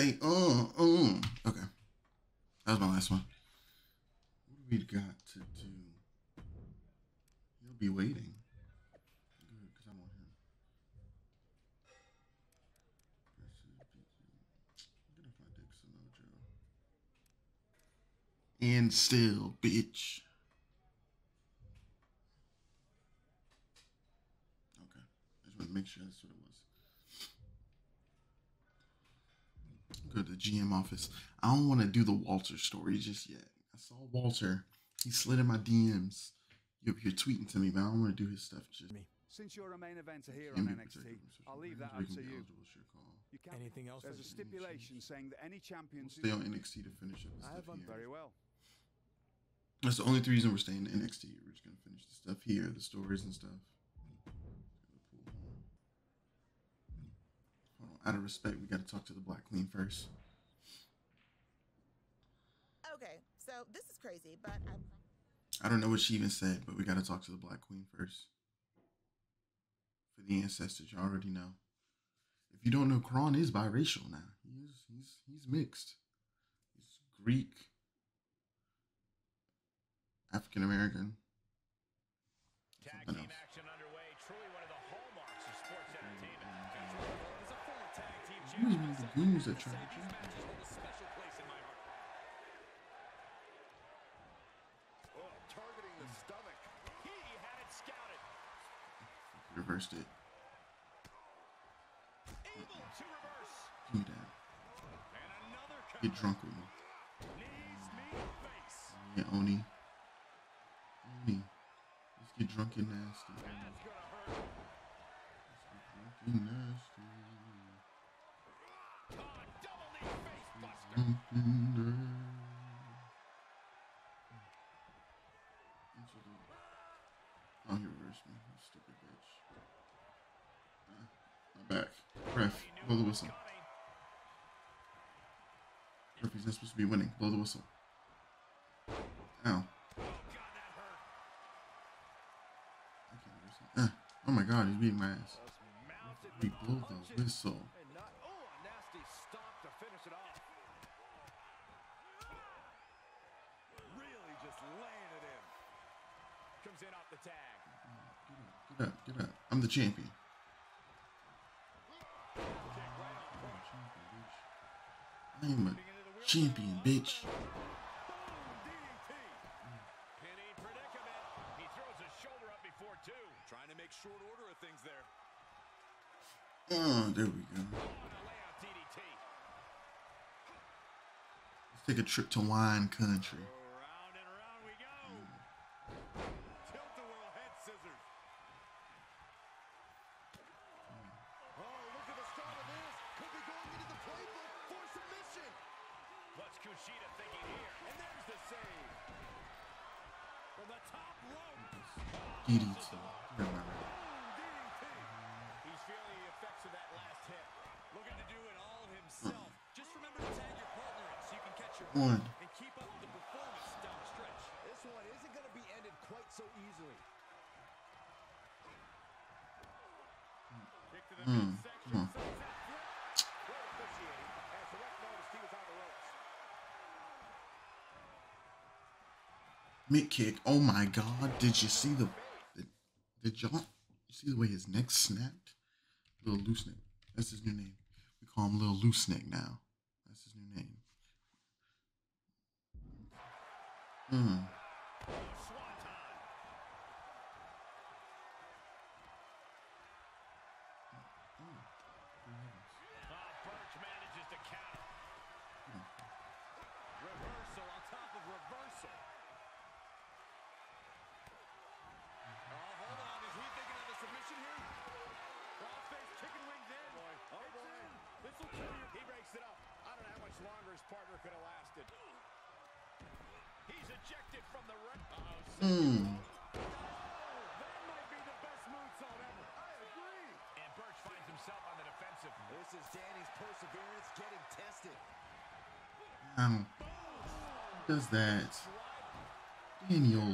Hey, okay. That was my last one. What do we got to do? He'll be waiting. Good, because I want him. Get off my dick, Sonojo. And still, bitch. Okay. I just want to make sure that's what it was. Go to the GM office. I don't want to do the Walter story just yet. I saw Walter. He slid in my DMs. You're tweeting to me, but I don't want to do his stuff just me. Since you're a main eventer here on NXT, I'll leave that up to you. Anything else? There's a stipulation saying that any champions stay on NXT to finish up the stuff here. Very well. That's the only reason we're staying in NXT. We're just gonna finish the stuff here, the stories and stuff. Out of respect, we got to talk to the Black Queen first. Okay, so this is crazy, but I don't know what she even said, but we got to talk to the Black Queen first. For the ancestors, you already know. If you don't know, Kron is biracial now. He's mixed. He's Greek, African American. Tag team action underway. Truly one of the hallmarks of sports entertainment. As a former tag team champion, the goons that try to these matches hold a special place in my heart. Oh, targeting the stomach. He had it scouted. Reversed it. Able to reverse. Give me that. And another Get drunk with me. Knees meet face. Yeah, Oni. Let's get drunk and nasty. That's gonna hurt. Let's get drunk and nasty. Oh, double knee face buster. Oh, he reversed me. You stupid bitch. My back. Ref, blow the whistle. Referee's not supposed to be winning. Blow the whistle. Ow. Oh my god, he's beating my ass. We blow the whistle. A nasty stop to finish it off. Really just laying it in. Comes in off the tag. Get up, get up. I'm the champion. I am a champion, bitch. Trying to make short order of things there. Oh, there we go. Let's take a trip to wine country. Round and round we go. Tilt-a-whirl head scissors. Oh, look at the start of this. Could be going into the playbook for submission. What's Kushida thinking here? And there's the save. From the top rope. DDT. He's feeling the effects of that last hit. Looking to do it all himself. Just remember to tag your partner in so you can catch your breath and keep up the performance down the stretch. This one isn't going to be ended quite so easily. Kick to the midsection. Well officiating as the ref noticed he was on the ropes. Mid kick. Oh my god. Did you see did y'all see the way his neck snapped? Little Loose Neck. That's his new name. We call him Little Loose Neck now. That's his new name. Birch manages to counter. Reversal on top of reversal. Hold on. Is he thinking of a submission here? Crossface chicken wings in. Oh, boy. This will kill you. He breaks it up. I don't know how much longer his partner could have lasted. He's ejected from the ring. That might be the best moonsault ever. I agree. And Birch finds himself on the defensive. This is Danny's perseverance getting tested. Who does that? Daniel.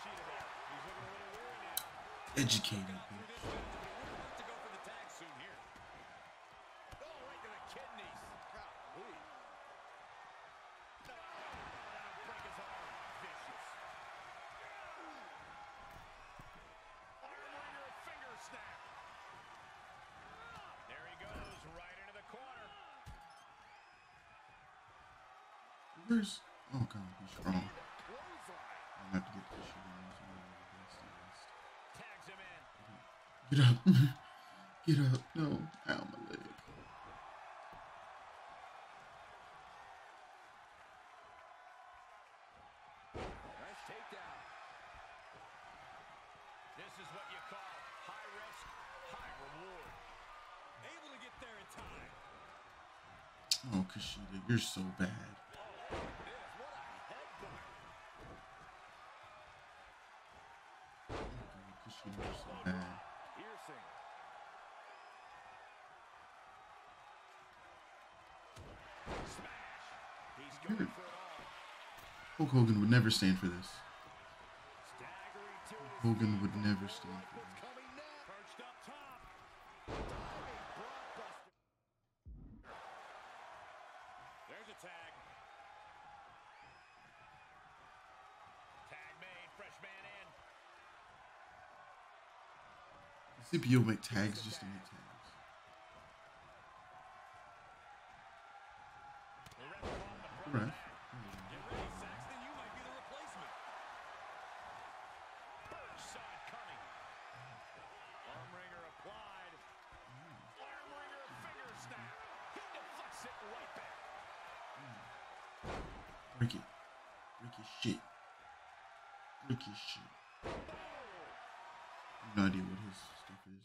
Educated. To go for the tag soon here. Oh, right to the kidneys. Golly. That'll break his arm. Vicious. Armringer finger snap. There he goes, right into the corner. Where's... Oh, God, he's strong. I'm gonna have to get this shit in. Tags him in. Get up. Get up. No. Ow, my leg. Nice takedown. This is what you call high risk, high reward. Able to get there in time. Oh, Kushida, you're so bad. Oh, look at this. What a headbutt. Oh, Kushida, you're so bad. Piercing. Smash. He's going for it all. Hulk Hogan would never stand for this. Staggering to his Hogan feet. would never stand for What's this. coming next? Perched up top. Diving blockbuster. There's a tag. Tag made. Fresh man in. CPO make tags just to make tags. The ref called the The front ref. tag. Get ready, Saxton. You might be the replacement. Burge saw it coming. Armringer applied. Armringer finger snap. He deflects it right back. Break it. Break your shit. Break your shit. I have no idea what his stuff is.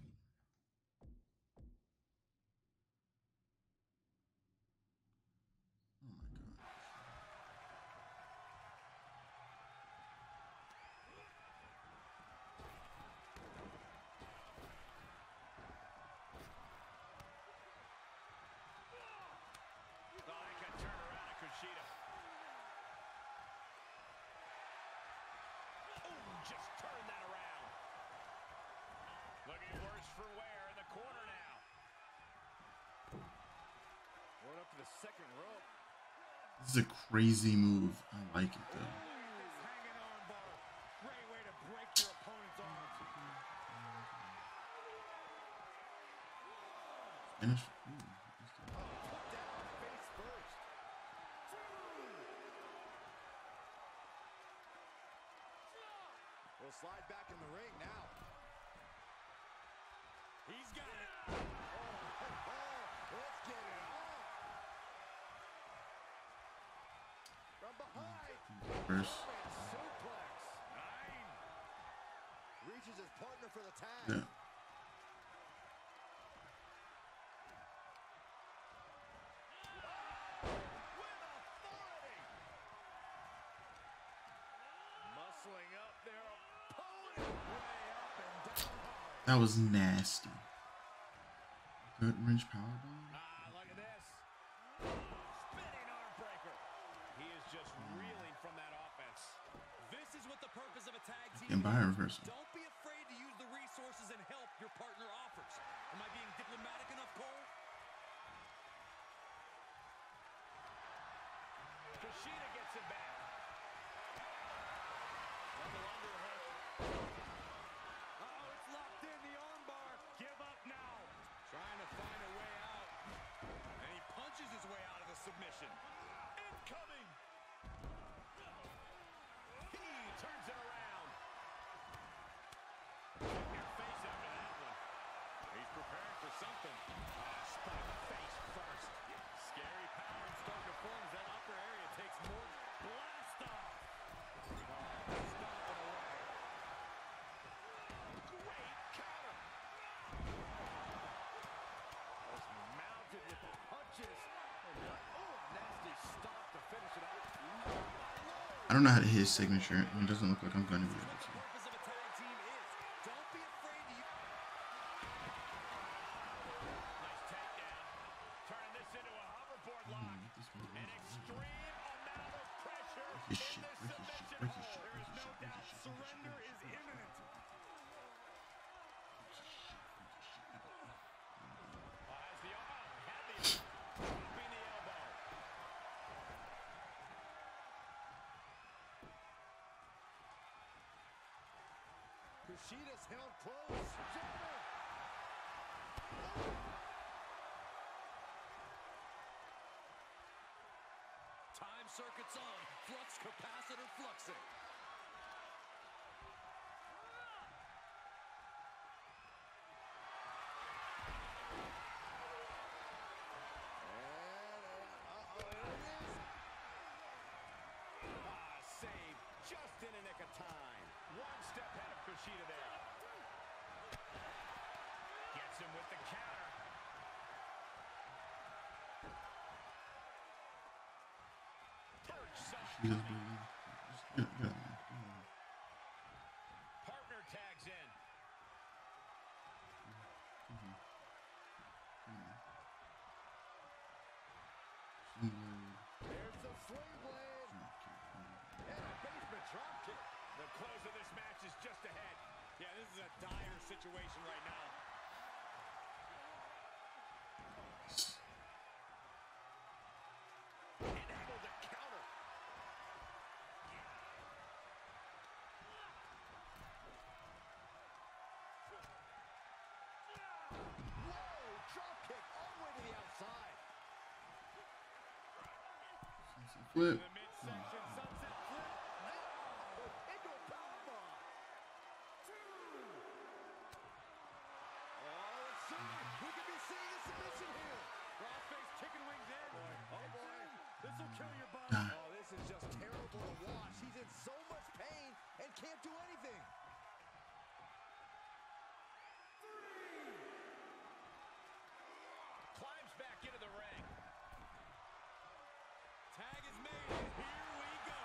Oh my god. Oh, they got turned around at Kushida. Oh, just turn that around. Looking worse for wear in the corner now. Going up to the second rope. This is a crazy move. I like it though. This hanging arm bar. Great way to break your opponent's arms. Finish. Put down face first. We'll slide back in the ring now. He's got it. Let's get it on. From behind. First. Suplex. Nine. Reaches his partner for the tag. Yeah. With authority. Muscling up their opponent. Way up and down hard. That was nasty. Gut wrench powerbomb. Look at this. Spinning arm breaker. He is just reeling from that offense. This is what the purpose of a tag team And by a reversal. Don't be afraid to use the resources and help your partner offers. Am I being diplomatic enough, Cole? Kushida gets it back. Double underhook. Uh-oh, it's locked in the armbar. Give up now. Trying to find a way out. And he punches his way out of the submission. Incoming. He turns it around. Check your face after that one. He's preparing for something. Spike face first. Scary power and start to form as that upper area takes more. Blast off. Stomping away. Great counter. Just mounted with the punches. Nasty stop to finish it out. I don't know how to hit his signature, and it doesn't look like I'm going to be able to. Purpose of a tag team is don't be afraid to use. Nice takedown. Turning this into a hoverboard lock. An extreme amount of pressure. Break his shit, break his shit, break his shit, break his shit, break his shit. Kushida's held close. Jabber. Time circuits on. Flux capacitor fluxing. Save just in a nick of time. One step ahead of Kushida there. Gets him with the counter. Perch side. Partner tags in. There's the swing blade. And a basement drop kick. The close of this match is just ahead. Yeah, this is a dire situation right now. Enabled the counter. Whoa, drop kick all the way to the outside. Flip. The midsection sunset flip. Into a powerbomb. Oh, let's see. We could be seeing a submission here. Crossface chicken wings in. Oh, boy. This will kill your body. Oh, this is just terrible to watch. He's in so much pain and can't do anything. Climbs back into the ring. Tag is made. Here we go.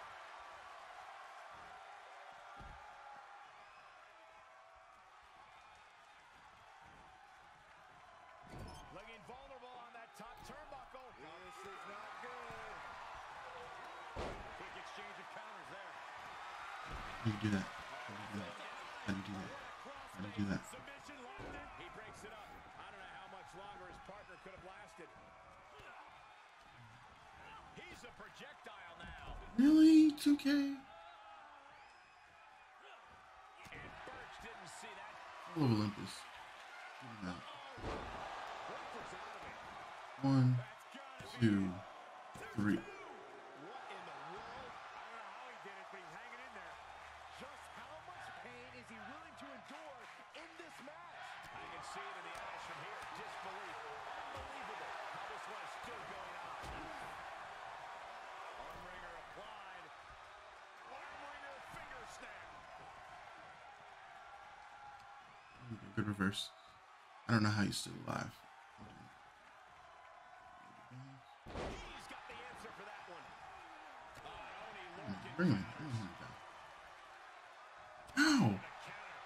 Looking vulnerable on that top turnbuckle. This is not good. Quick exchange of counters there. How do you do that? How do you do that? How do you do that? How do you do that? Submission locked in. He breaks it up. I don't know how much longer his partner could have lasted. He's a projectile now. Really? 2K? And Birch didn't see that. I love Olympus. Give me that. Breakfast out of it. 1, That's gotta 2, 3. What in the world? I don't know how he did it, but he's hanging in there. Just how much pain is he willing to endure in this match? I can see it in the eyes from here. Disbelief. Unbelievable how this one is still going on. Armringer applied. Armringer finger snap. Good reverse. I don't know how he's still alive. He's got the answer for that one. Only Lorcan Bring him. Bring him down. Ow! the counter.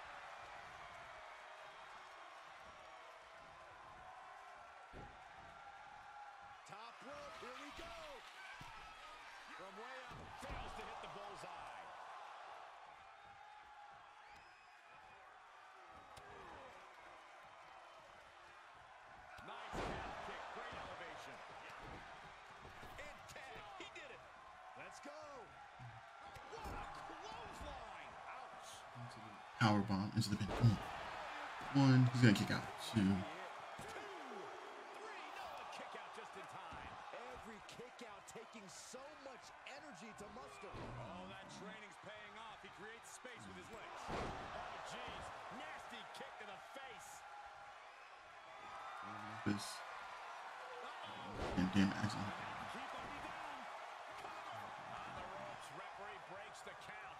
Top rope, here we go. From way up, fails to hit the bullseye. Nice half kick, great elevation. And tag, he did it. Let's go. What a clothesline. Ouch. Power bomb into the pin. Come on. 1. He's gonna kick out. 2. 2, 3, no, a kick out just in time. Every kick out taking so much energy to muster. Oh, that training's paying off. He creates space with his legs. Oh, jeez. Nasty kick to the face. Olympus. And damn accident. Keep on me down. On the ropes, referee breaks the count.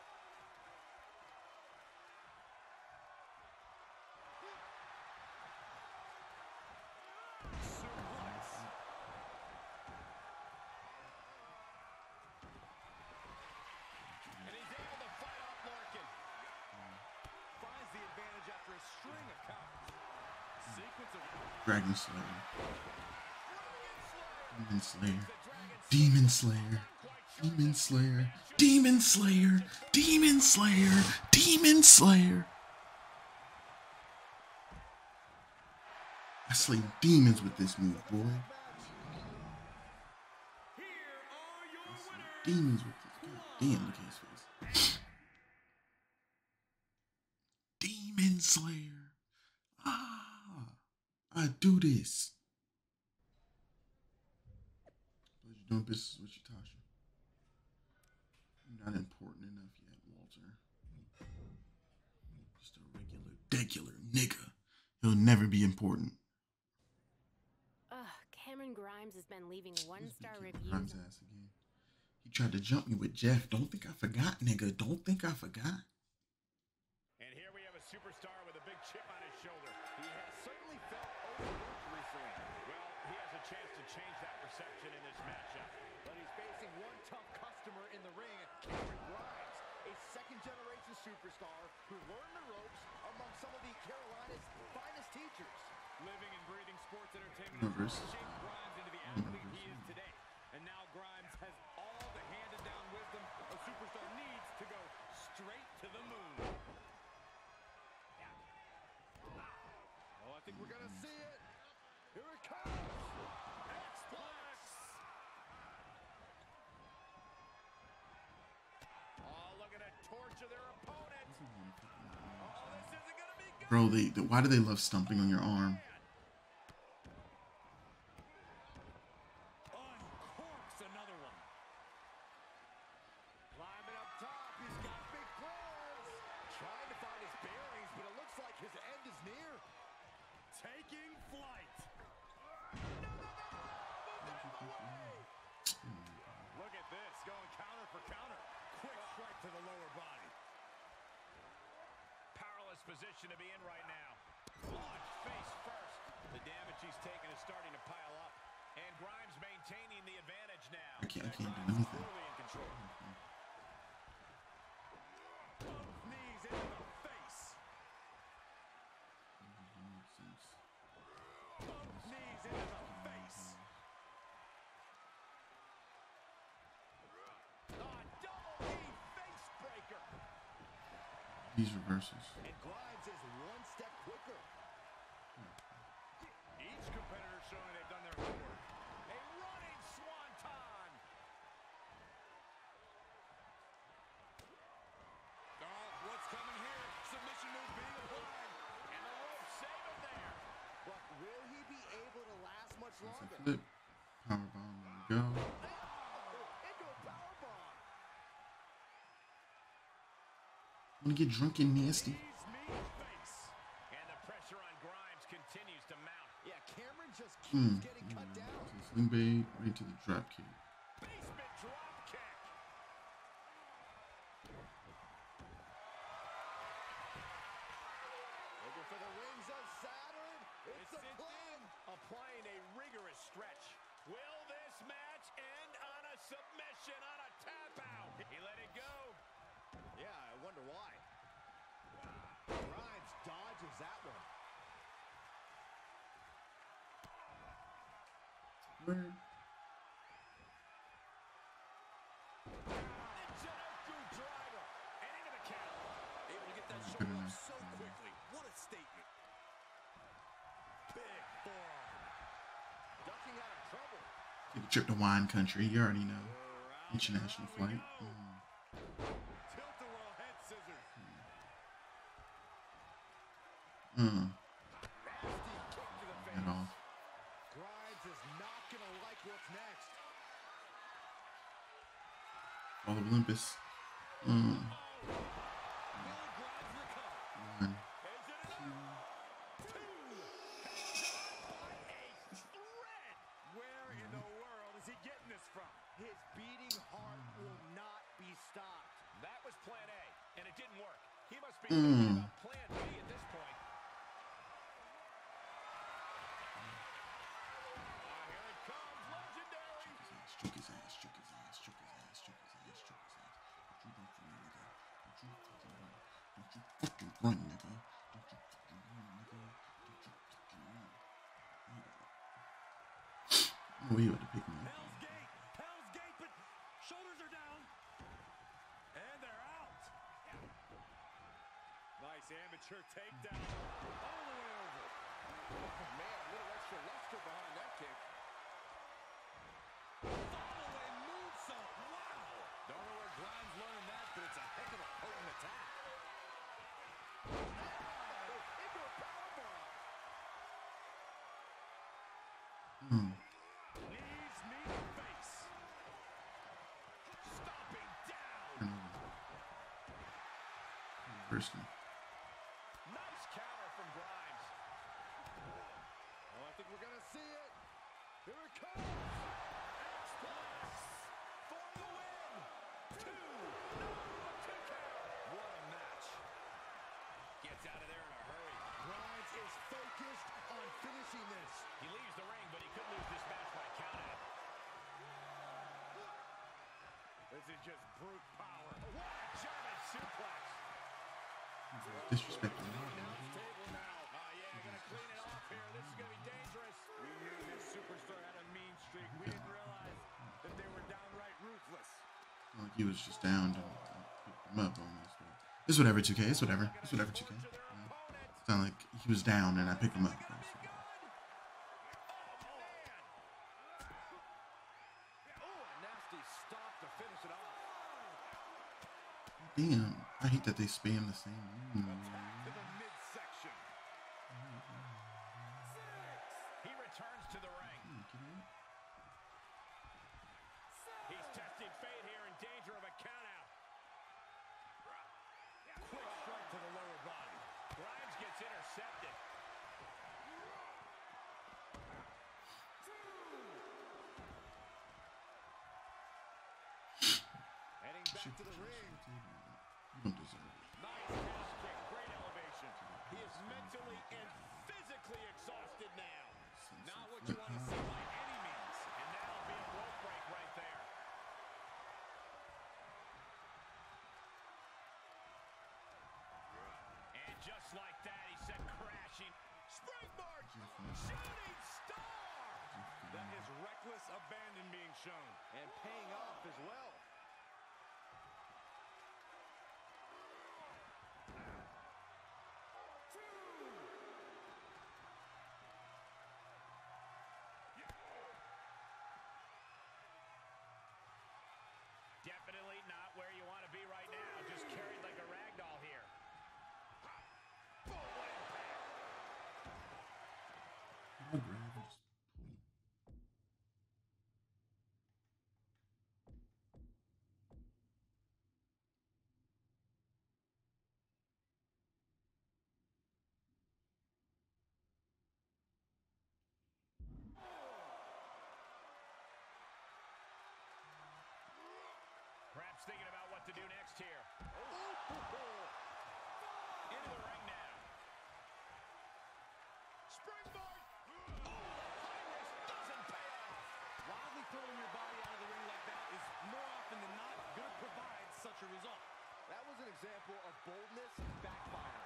Suplex. And he's able to fight off Lorcan. Finds the advantage after a string of counters. Sequence of Dragon Slayer. Demon Slayer. Demon Slayer. Demon Slayer. Demon Slayer. Demon Slayer. Demon Slayer. I slay demons with this move, boy. Here are your winners. Demons with this. God damn, look at his face. this. But you're doing business with you, Tasha. You're not important enough yet, Walter. Just a regular nigga. He'll never be important. Cameron Grimes has been leaving one-star reviews. Grimes ass again. He tried to jump me with Jeff. Don't think I forgot, nigga. Don't think I forgot. And here we have a superstar with a big chip on his shoulder. He has certainly felt overlooked recently. Well, he has a chance to change that perception in this matchup. But he's facing one tough customer in the ring, Cameron Grimes, a second-generation superstar who learned the ropes among some of the Carolina's finest teachers. Living and breathing sports entertainment has shaped Grimes into the athlete he is today. And now Grimes has all the handed-down wisdom a superstar needs to go straight to the moon. Oh, I think we're going to see it. Here it comes. X-Plex. Oh, looking to torture their opponent. Oh, this isn't going to be good. Bro, why do they love stomping on your arm? Uncorks another one. Climbing up top, he's got big plans. Trying to find his bearings, but it looks like his end is near. Taking flight. Look at this, going counter for counter. Quick strike to the lower body. Powerless position to be in right now. Launch face first. The damage he's taken is starting to pile up. And Grimes maintaining the advantage now. I can't do Grimes anything. clearly in control. Both knees into the face. Both knees into the face. Double knee face breaker. These reversals. And Grimes is one step quicker. Each competitor showing they've done their homework. A running swanton. Oh, what's coming here? Submission move being applied. And the rope save him there. But will he be able to last much It's a longer? flip. Powerbomb. There we go. Into a powerbomb. I'm gonna get drunk and nasty. Knees meet face. And the pressure on Grimes continues to mount. Yeah, Cameron just keeps getting cut down. Sling blade right to the drop kick. Basement drop kick. Looking for the rings of Saturn. It's a It's plan. Applying a rigorous stretch. Will this match end on a submission, on a tap out? He let it go. Yeah, I wonder why. Grimes dodges that one. Word. Jericho driver. And into the count. Able to get that Good shoulder up enough. so quickly. What a statement. Big forearm. Ducking out of trouble. Take a trip to wine country. You already know. International flight. Tilt-a-whirl head scissors. Nasty kick to the Head face. off. Grimes is not going to like what's next. All of Olympus. Will Grimes recover? One. Is it enough? Two. By a thread. Where in the world is he getting this from? His beating heart will not be stopped. That was plan A, and it didn't work. He must be thinking about plan B at this point. Here it comes, legendary. Choke his ass, choke his ass, choke his ass, choke his ass, choke his ass. Don't you run from me, nigga. Don't you fucking run. Don't you fucking run, nigga. Don't you fucking run, nigga. Don't you fucking run. Oh, he about to pick me up. Hell's Gate, but shoulders are down. And they're out. Nice amateur takedown. All the way over. Oh, man, a little extra luster behind that kick. Follow-away moonsault. Wow. Don't know where Grimes learned that, but it's a heck of a potent attack. Into a powerbomb. personal. Nice counter from Grimes. Oh, I think we're going to see it. Here it comes. X-Plus for the win. 2. No, 2 count. What a match. Gets out of there in a hurry. Grimes is focused on finishing this. He leaves the ring, but he could lose this match by countout. This is just brute power. What a German suplex. Disrespecting. Table now. Yeah, gonna clean it off here. This is gonna be dangerous. We knew this superstar had a mean streak. We didn't realize that they were downright ruthless. Well, he was just down and picked him up almost. But it's whatever, 2K. It's whatever. It's whatever, 2K. It's not like he was down and I picked him up. Damn, I hate that they spam the same. To the midsection. He returns to the ring. He's testing fate here, in danger of a countout. Quick strike to the lower body. Grimes gets intercepted. Heading back to the ring. You don't deserve it. Nice cash kick, great elevation. He is mentally and physically exhausted now. Not what you want to see by any means. And that'll be a rope break right there. And just like that, he sent crashing. Springboard! Shooting star! That is reckless abandon being shown. And paying off as well. Definitely not where you want to be right now. Just carried like a rag doll here. Full impact. I'll grab and just pull. Perhaps thinking about what to do next here. Into the ring now. Springboard! Oh, the high risk doesn't pay off. Wildly throwing your body out of the ring like that is more often than not going to provide such a result. That was an example of boldness backfiring.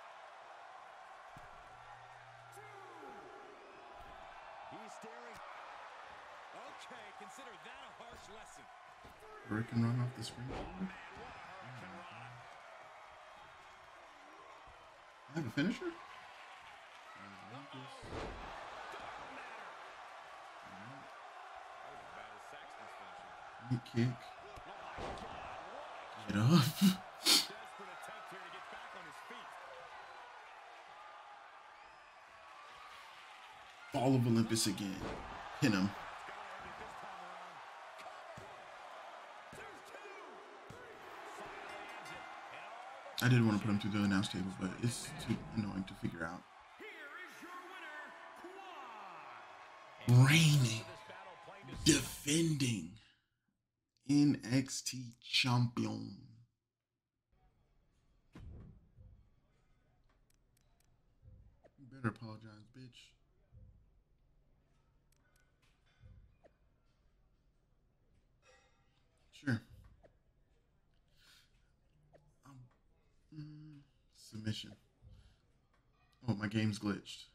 He's staring. Okay, consider that a harsh lesson. Hurricane run off the screen. I have a finisher? Neat kick. Get up. Desperate attempt here to get back on his feet. Fall of Olympus again. Pin him. I didn't want to put him through the announce table, but it's too annoying to figure out. Reigning, defending NXT champion. You better apologize, bitch. Sure. Submission. Oh, my game's glitched.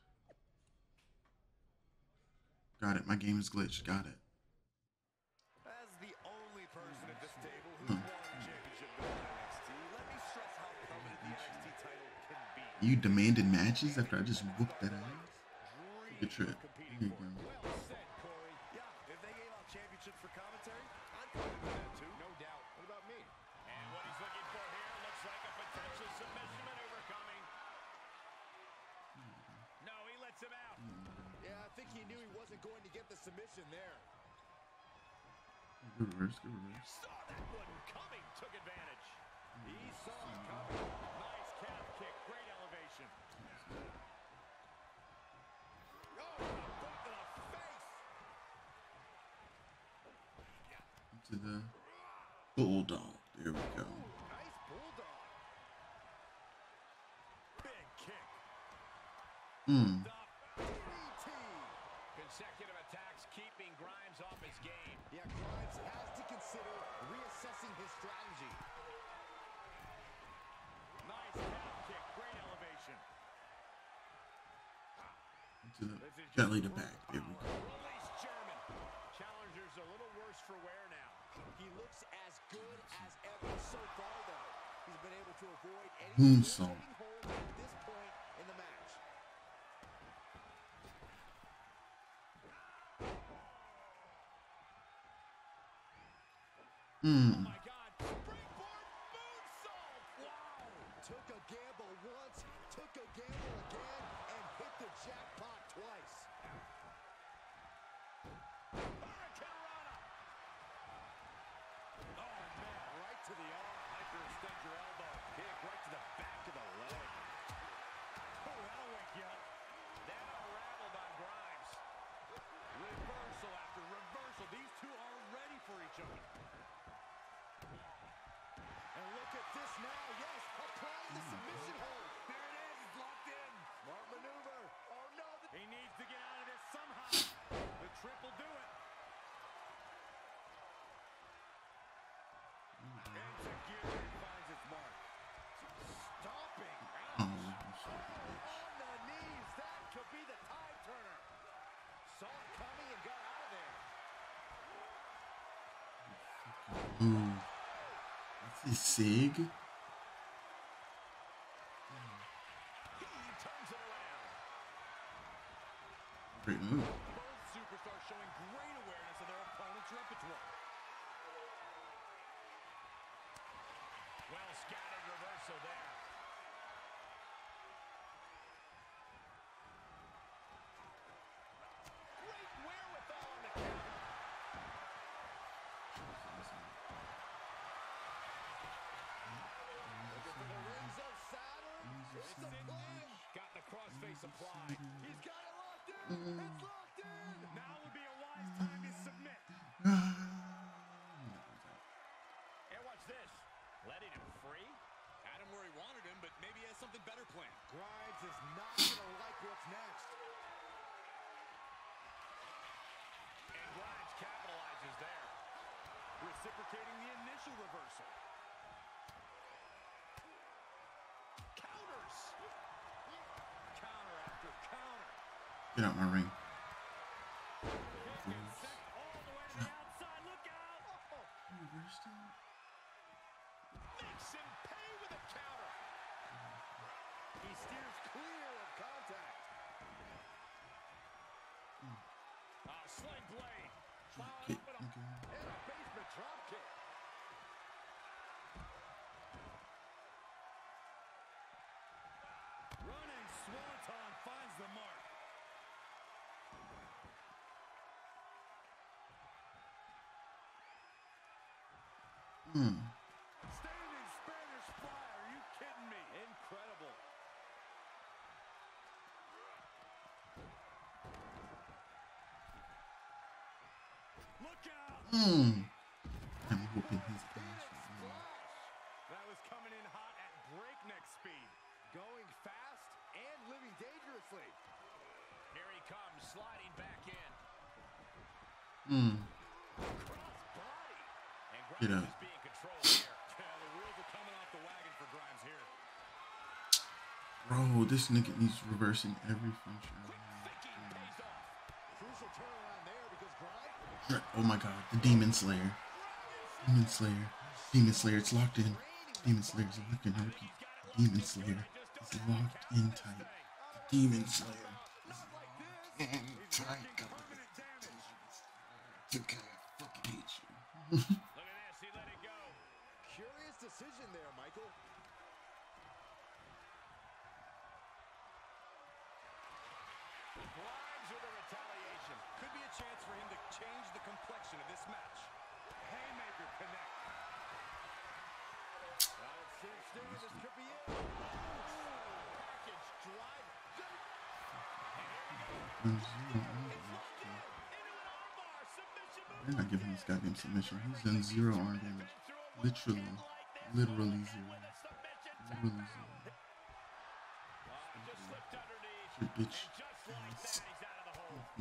Got it. My game is glitched. Got it. As the only person at this table who's won a championship in NXT, let me stress how permanent the NXT title can be. You demanded matches after I just whooped that ass? Good trip. Here you go. Well said, Corey. Yeah, if they gave out championships for commentary, I'd probably do that too. No doubt. What about me? And what he's looking for here looks like a potential submission maneuver coming. No, he lets him out. Yeah, I think he knew he wasn't going to get the submission there. Good reverse, good reverse. Saw that one coming, took advantage. He saw it coming. Nice to the bulldog. There we go. Nice bulldog. Big kick. DDT. Consecutive attacks keeping Grimes off his game. Yeah, Grimes has to consider reassessing his strategy. Nice calf kick. Great elevation. To the belly to back. There we go. Release German. Challenger's a little worse for wear now. He looks as good as ever so far, though. He's been able to avoid any Moonsault. hold at this point in the match. Oh my God. Springboard moonsault. Wow. Took a gamble once, took a gamble again, and hit the jackpot twice. Hurricanrana. Oh, man, right to the arm. Hyperextend your elbow. Kick right to the back of the leg. Oh, that'll wake you up. That unraveled on Grimes. Reversal after reversal. These two are ready for each other. And look at this now. Yes, applying the submission hold. There it is. It's locked in. Smart maneuver. Oh, no. He needs to get out of this somehow. The trip will do it. Enzuigiri finds its mark. Stomping. Oh, On the knees. That could be the tide turner. Saw it coming and got out of there. ooh. That's his sig. He turns it around. Great move. Both superstars showing great awareness of their opponent's repertoire. Well scattered reversal there. Great wherewithal on the counter. Looking for the rings of Saturn. It's a plunge. Got the crossface applied. He's got it locked in. It's locked in. Now would be a wise time to submit. And watch this. Letting him free. Had him where he wanted him, but maybe he has something better planned. Grimes is not going to like what's next. And Grimes capitalizes there. Reciprocating the initial reversal. Counters. Counter after counter. Get out my ring. Kick and sent all the way to the outside. Look out. Reversed it. Makes him pay with a counter. He steers clear of contact. Sling blade. Followed Kick. up with a Okay. And a basement drop kick. running swanton finds the mark. Standing Spanish fly. Are you kidding me? Incredible. Look out. I'm whooping his ass right now. That was coming in hot at breakneck speed. Going fast and living dangerously. Here he comes, sliding back in. Cross body. And Get Grimes up. is being controlled here. Yeah, the wheels are coming off the wagon for Grimes here. Bro, this nigga needs reversing every function. Thinking pays off. Crucial turnaround there because Grimes. Oh my god, the Demon Slayer. Demon Slayer. Demon Slayer, it's locked in. Demon Slayer is locked in. I repeat, Demon Slayer is locked in tight. Demon Slayer is locked in tight. Okay, I fucking hate you. Look at this, he let it go. Curious decision there, Michael. Grimes with a retaliation. Could be a chance for him to change the complexion of this match. Haymaker connect. Well, it's cinched in. This could be it. Package drive. And here we go. Into an armbar. Submission move. They're not giving this goddamn submission. He's done 0 arm damage. Literally zero. Literally zero. Your bitch. Me.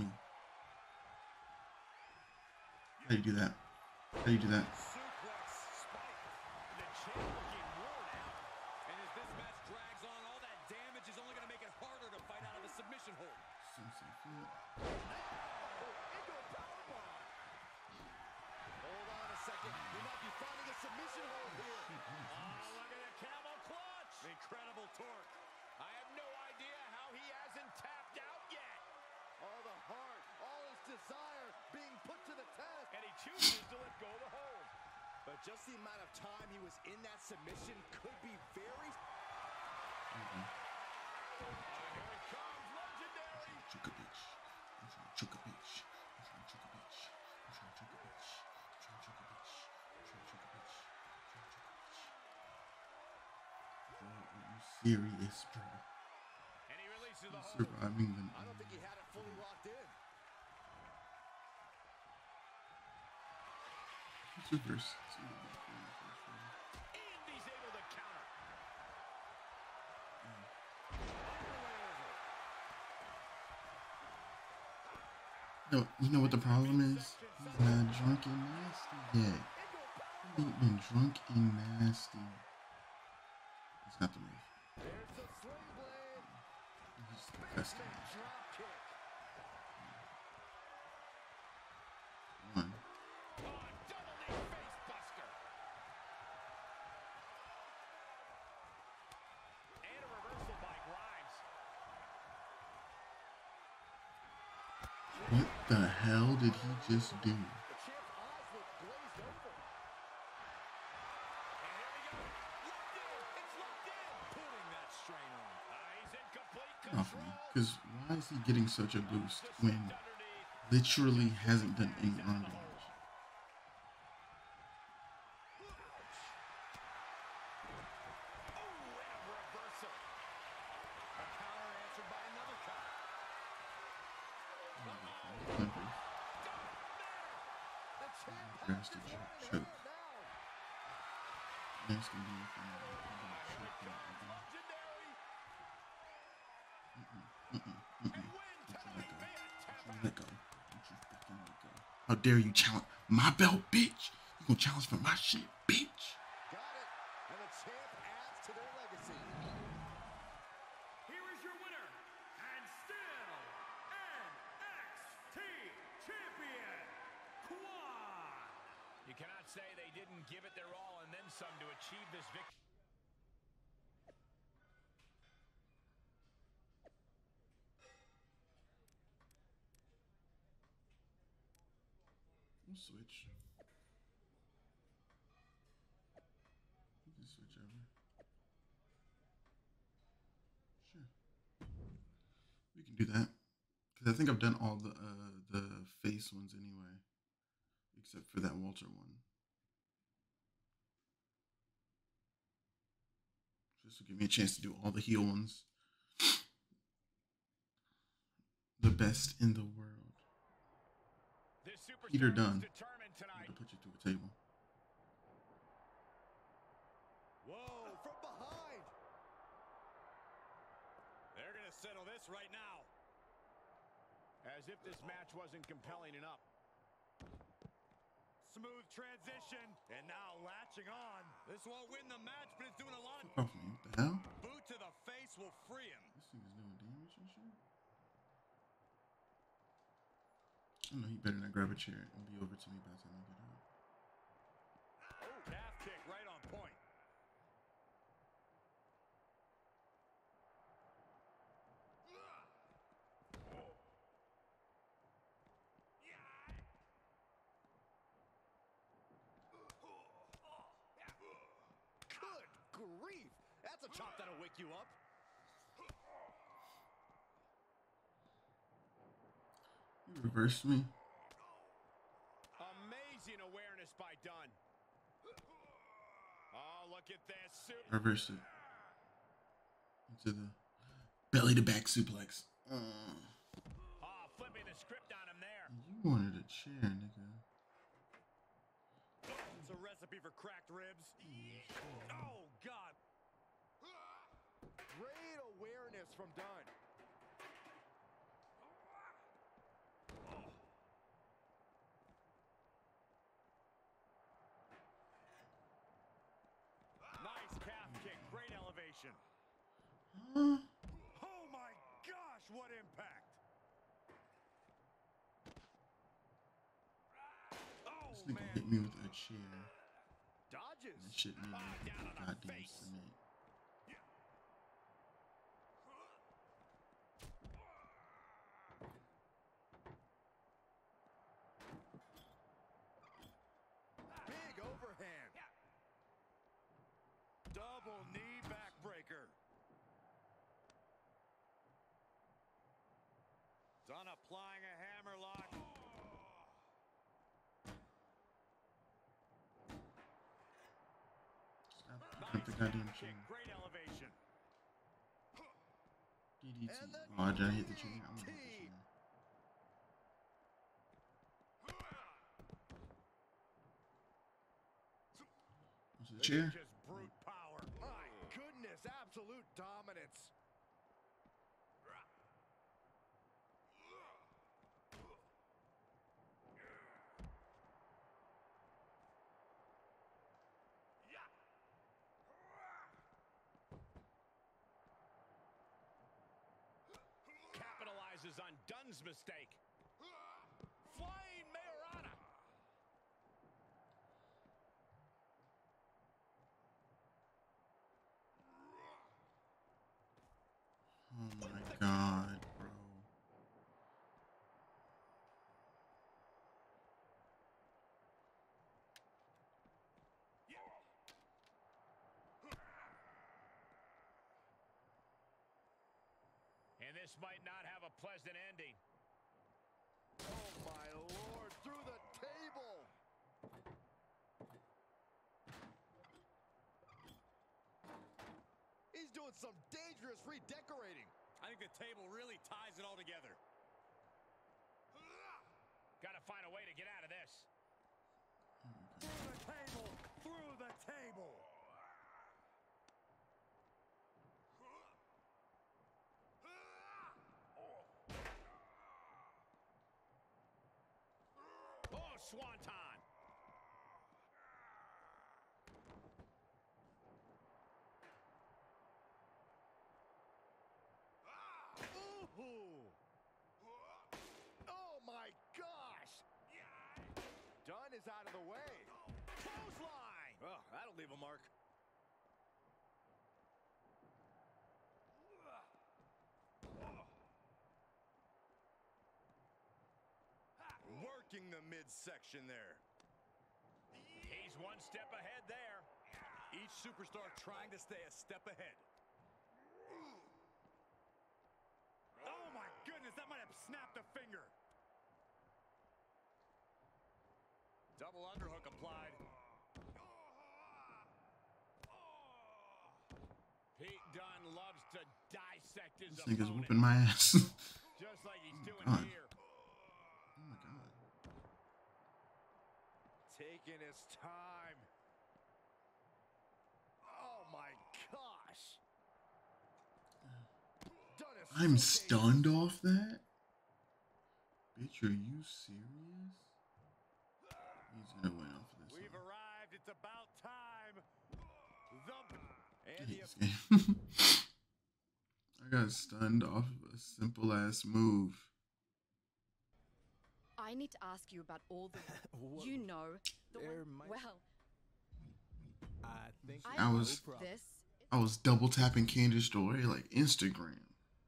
How do you do that? How do you do that? Incredible torque. I have no idea how he hasn't tapped out yet. All the heart, all his desire being put to the test. And he chooses to let go of the hold. But just the amount of time he was in that submission could be very... Here it comes, legendary. Choke a bitch. I'm trying to choke a bitch. I'm trying to choke a bitch. I'm trying to choke a bitch. I'm trying to choke a bitch. I'm trying to choke a bitch. Bro, are you serious, bro? And he releases the hold. Surviving them. I don't think he had it fully locked in. It's reverse. And he's able to counter. No, you know what the problem is? He's not drunk and nasty yet. He ain't been drunk and nasty. It's not the move. There's the sling blade. He's disgusting. Drop kick. One. Double knee face buster. And a reversal by Grimes. What the hell did he just do? The champ's eyes look glazed over. And here we go. Locked in. It's locked in. Putting that strain on. He's in complete control. Off me. Because why is he getting such a boost when literally hasn't done any arm damage? Drastic choke. Next can be let go. How dare you challenge my belt, bitch? You gonna challenge for my shit, bitch? Got it. And the champ adds to their legacy. Here is your winner, and still NXT champion, Quan. You cannot say they didn't give it their all and then some to achieve this victory. We'll switch. We can switch over. Sure. We can do that. Because I think I've done all the face ones anyway. Except for that Walter one. Just to give me a chance to do all the heel ones. The best in the world. Peter Dunn. I'm gonna put you through a table. Whoa, from behind. They're going to settle this right now. As if this match wasn't compelling enough. Smooth transition. And now latching on. This won't win the match, but it's doing a lot. Fuck off me. What the hell? Boot to the face will free him. This thing is doing damage and shit. I know he better not grab a chair and be over to me by the time I get out. Oh, calf kick right on point. Good grief. That's a chop that'll wake you up. You reversed me. Amazing awareness by Dunn. Oh, look at this. Reversed it. Into the belly to back suplex. Oh, flipping the script on him there. You wanted a chair, nigga. recipe for cracked ribs. Oh, God. Great awareness from Dunn. Nice calf kick. Great elevation. Huh? Oh, my gosh, what impact. Oh, This nigga man. hit me with a chair. Dodges. That shit made me down on the goddamn face. cement. Big overhand. Double knee backbreaker. Dunn applying a hammerlock. Stop Nice cut the goddamn calf chair. kick. Great elevation. DDT. And the Oh, I didn't hit the chair. I'm gonna hit the chair. Was it the This is chair? just brute power. My goodness, absolute dominance. Capitalizes on Dunn's mistake. Flying Mayorana. Oh my god, bro. And this might not have a pleasant ending. Oh my Lord, through the table. He's doing some dangerous redecorating. I think the table really ties it all together. Got to find a way to get out of this. Through the table. Through the table. Oh, swanton. Ooh. Oh my gosh. Dunn is out of the way. Clothesline. Oh, that'll leave a mark. Working the midsection there. He's one step ahead there. Each superstar trying to stay a step ahead. Oh my goodness, that might have snapped a finger. Double underhook applied. Pete Dunne loves to dissect his This nigga's opponent. whooping my ass. Just like he's doing God. here. Oh my god. Taking his time. Oh my gosh. Dunn is I'm so stunned dangerous. off that? Bitch, are you serious? He's gonna win off of this. We've Huh? arrived. It's about time. I And hate the this game. I got stunned off of a simple ass move. I need to ask you about all the you know the one, well I think I was double tapping Candace's story like Instagram.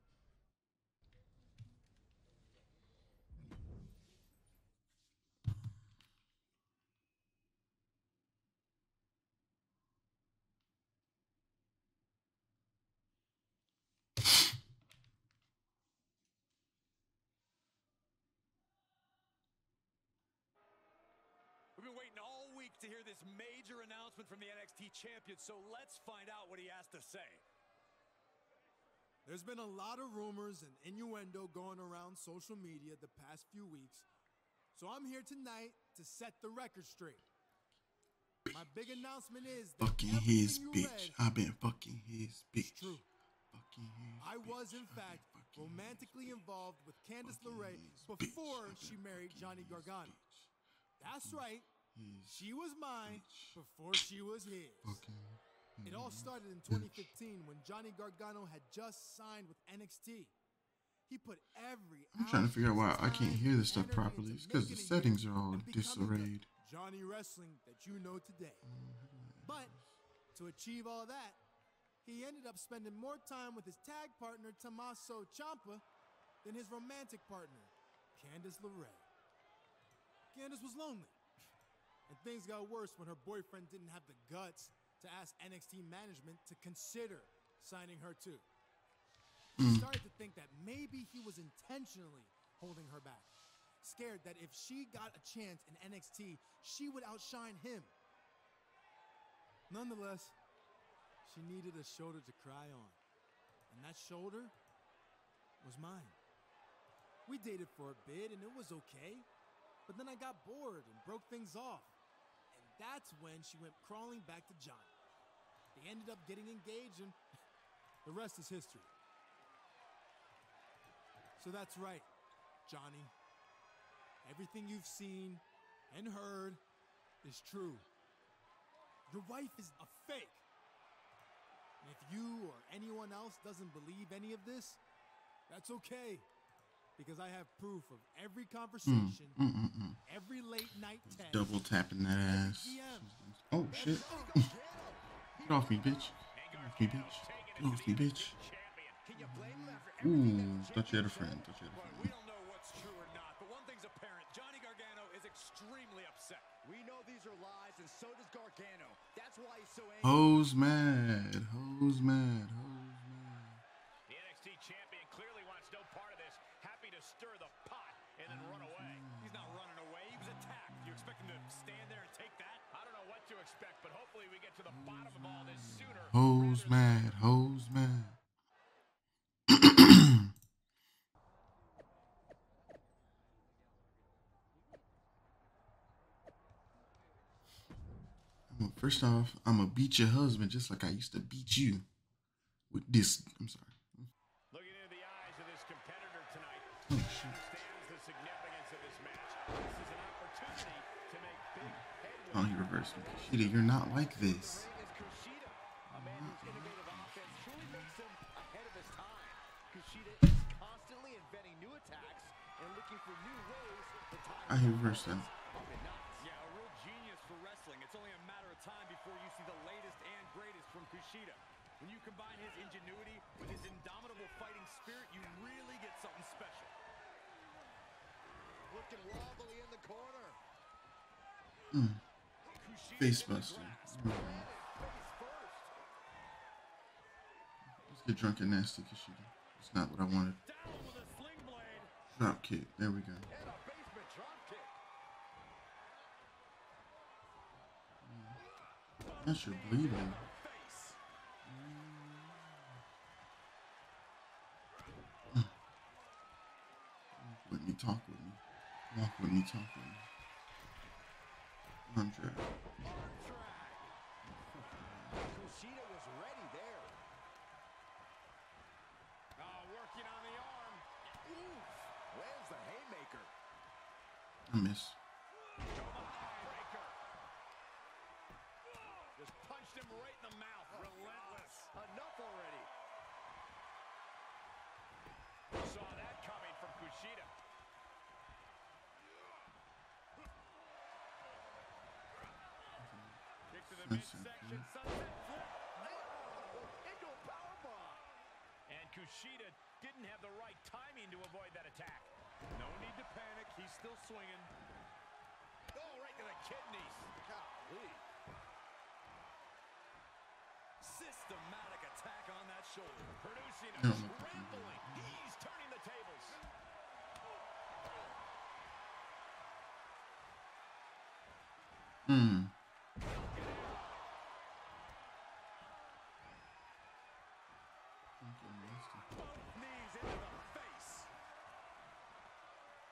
We've been waiting all week to hear this major announcement from the NXT champion, so let's find out what he has to say. there's been a lot of rumors and innuendo going around social media the past few weeks. So I'm here tonight to set the record straight. My big announcement is that Fucking his everything you bitch. read I've been fucking his bitch. is true. Fucking his I was, bitch. in I've fact, been fucking romantically his bitch. involved with Candice Fucking LeRae his before bitch. I've she been married fucking Johnny his Gargano. bitch. That's right. His She was mine bitch. before she was his. Fucking It all his started in bitch. 2015 when Johnny Gargano had just signed with NXT. He put every I'm trying to figure out why I can't hear this stuff energy properly. into It's because the making it settings here are all and becoming the disarrayed. Johnny Wrestling that you know today. But to achieve all that, he ended up spending more time with his tag partner Tommaso Ciampa than his romantic partner, Candice LeRae. Candice was lonely, and things got worse when her boyfriend didn't have the guts to ask NXT management to consider signing her too. She started to think that maybe he was intentionally holding her back, scared that if she got a chance in NXT, she would outshine him. Nonetheless, she needed a shoulder to cry on, and that shoulder was mine. We dated for a bit, and it was okay, but then I got bored and broke things off, and that's when she went crawling back to Johnny. They ended up getting engaged, and the rest is history. So that's right, Johnny. Everything you've seen and heard is true. Your wife is a fake. And if you or anyone else doesn't believe any of this, that's okay. Because I have proof of every conversation, every late night text. Double tapping that ass. Oh shit. Get off me, bitch. Get off me, bitch. Get off me, bitch. Ooh, thought you had a friend. Thought you had a We friend. don't know what's true or not, but one thing's apparent. Johnny Gargano is extremely upset. We know these are lies, and so does Gargano. That's why he's so angry. Hoes mad. Hoes mad. Hoes mad. The NXT champion clearly wants no part of this. Happy to stir the pot and then run away. He's not running away. He was attacked. You expect him to stand there and take that? I don't know what to expect, but hopefully we get to the bottom of all this sooner. Hoes mad. Hoes mad. First off, I'm gonna beat your husband just like I used to beat you with this. I'm sorry. Looking into the eyes of this competitor tonight, Oh, he shit. understands the significance of this match. This is an opportunity to make big headway. Oh, he reversed me. Shitty, you're not like this. Is Kushida, a man whose innovative offense truly makes him ahead of his time. Kushida is constantly inventing new attacks and looking for new ways to tie I reversed that. up in knots. Yeah, a real genius for wrestling. It's only a matter of time before you see the latest and greatest from Kushida. When you combine his ingenuity with his indomitable fighting spirit, you really get something special. Looking wobbly in the corner. Kushida Face in the buster. grasp. Face first. Let's get drunk and nasty, Kushida. It's not what I wanted. Down with a sling blade. Drop kick. There we go. And a basement drop kick. That's your bleeding. Face. Let me talk with me. Walk with me, talk with me. Arm drag. Kushida was ready there. Oh, working on the arm. Oof. Where's the haymaker? I miss. Tomahawk breaker. Just punched him right in the mouth. Relentless. Enough already. Saw that coming from Kushida. Kick to the midsection. Sunset flip. Into a powerbomb. And Kushida didn't have the right timing to avoid that attack. No need to panic. He's still swinging. Oh, right to the kidneys. Golly. Systematic attack on that shoulder. Producing a No, no, no, trampling. He's turning the tables. Both knees into the face.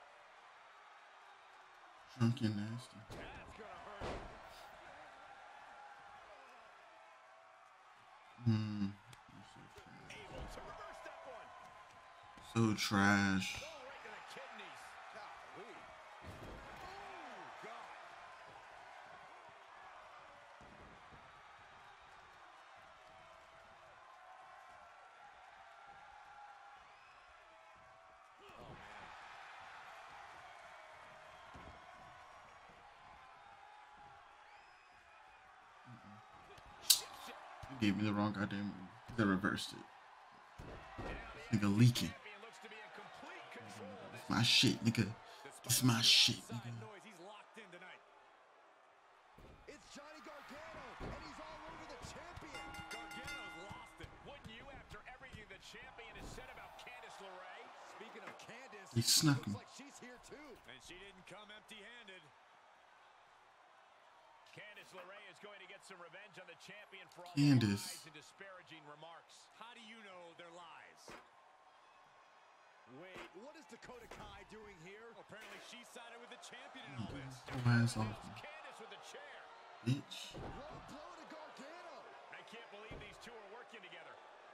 Drunk and nasty. That's gonna hurt. Hmm. Able to reverse that one. So trash. Oh, right to the kidneys. Golly. Oh, God. Oh, man. You gave me the wrong goddamn move. They reversed it. Nigga leaking. It's my shit, nigga. It's my shit, nigga. It's Johnny Gargano, and he's all over the champion. Gargano's lost it. Wouldn't you after everything the champion has said about Candice LeRae? Speaking of Candice, He snuck him. looks like she's here too. And she didn't come empty-handed. Candice LeRae is going to get some revenge on the champion for all the lies and disparaging remarks. How do you know they're lies? Wait, what is Dakota Kai doing here? Well, apparently she sided with the champion in all this. Pull ass off me, Candice with a chair. bitch. Low blow to Gargano. I can't believe these two are working together.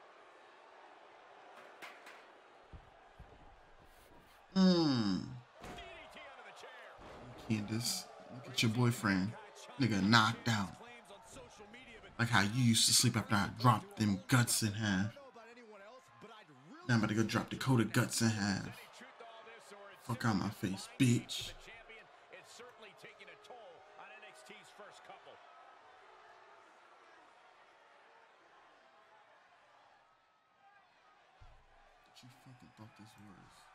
DDT under the chair. Candace, look at your boyfriend. Nigga knocked out. Like how you used to sleep after I dropped them guts in half. Now I'm about to go drop Dakota guts in half. Fuck out my face, bitch. It's certainly taking a toll on NXT's first couple. What you fucking thought this was?